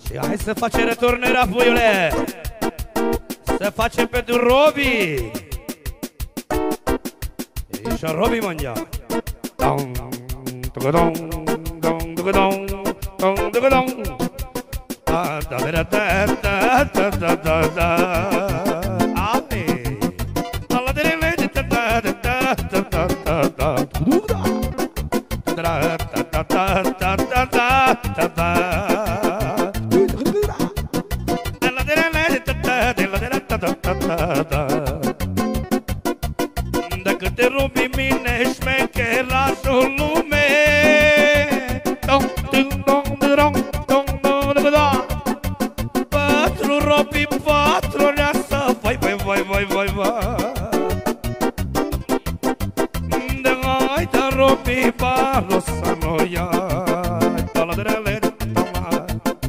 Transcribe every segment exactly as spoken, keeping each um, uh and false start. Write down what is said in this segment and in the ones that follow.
Și hai să facem returnarea, puiule. Să facem pentru Robi. Ești Robi, mângia. Dong, dong, dong, dong, dong, dong, dong. Da, da, da, da, da, da, da, da, da. Ale. Ala de le da da da da da da da da. Da da da da da da da da da. Ala de le da da da da da da da. Dacă te rupi mine șmecherașul lume. Dong dong dong dong. Patru robi, patru neasă, vai, vai, vai, vai, vai, vai. De hai da robi, balo să nu iai, tala de rele de tala.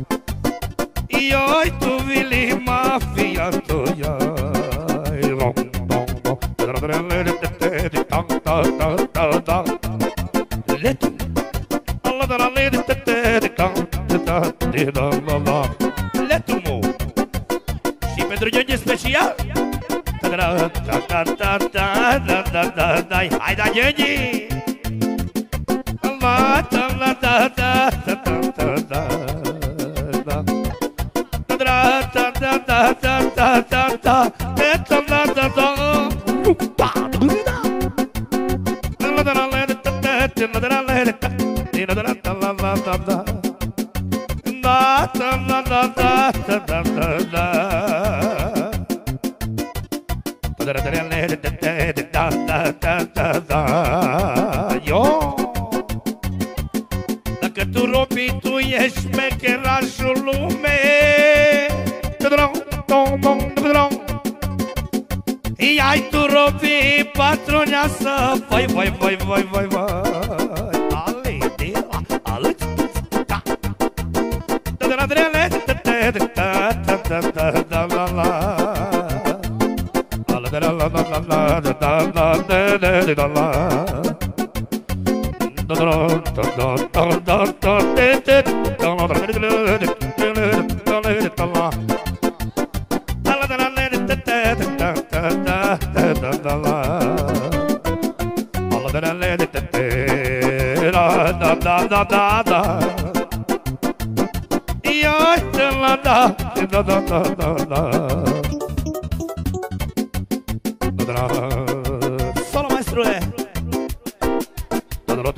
Iai tu vili mafia tu iai, long, long, long, de rele de te de tang, tang, tang, tang, tang. Letu, alla de rele de te de tang, de tang, de la la la. Letu-mu. Și pentru Gheorghe special. Da da da da da da da da da. Hai da Gheorghe. La da la da da da da da da. Da da da da da da da da da. Da da da da da. Pa da. La da la la da da da da la la da. Da da da la la da da. Da da da da da da da da da. Da da da da da da da. Yo. Dacă tu Robi, tu ești șmecherașul lume. Ia-i tu Robi, patroneasă. Vai, vai, vai, vai, vai, vai. Ale, de la, ale, da. Da da da da da da da da la la. La la la la la la da da da da da la. Da da da da da da da da da da da da. Ia la da da da da da da. Solo maestrule. Da da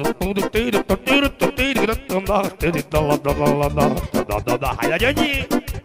da da. Hai da Gheorghe.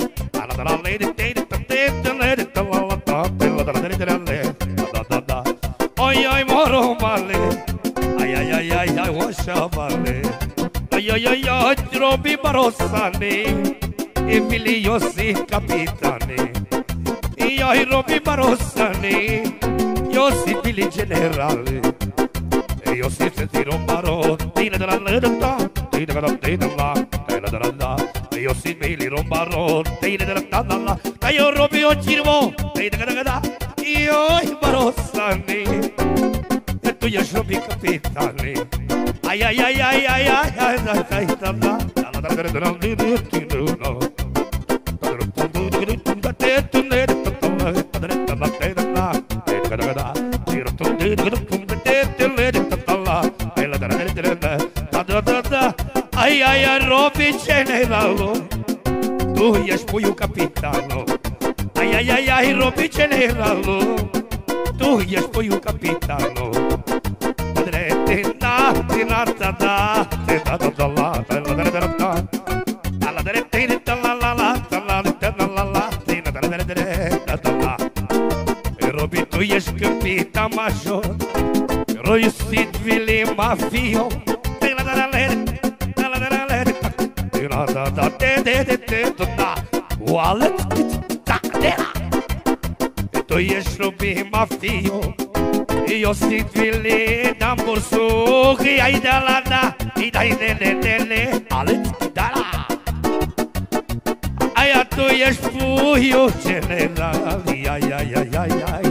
Da da da. Ai ai moro male. Ai ai ai ai ai oșa male. Ai ai ai ai Robi Barosane. Emiliosi capitane. Ai Robi Barosane. Iosifili generale. Iosif tiro baro. Tina da la da da. Tina da da da la. Tina da da. Iosifili rombaro. Tina da da da la. Ai Robi o cirmo. Tina da da. Ioi Barosane. E tu ești Robi capitane. Ai ai ai ai ai ai ai ai ai da da. La da da da da da. Ai ai ai Robi generalo. Tu ești puiul capitano. Ai ai ai ai Robi generalo. Tu ești puiul capitano. Da da da da da da da la da da da da da. La da da la la la la la la la da da la. Robi, tu ești capita major. Roisit vili mafio. Da da da da da da da da da da da. Wallet da da. Tu ești Robi mafio. Iosif vili da bursu. Ai da la da. Ai de de de de. Alet da la. Aia tu ești puiul general. Ai ai ai ai ai.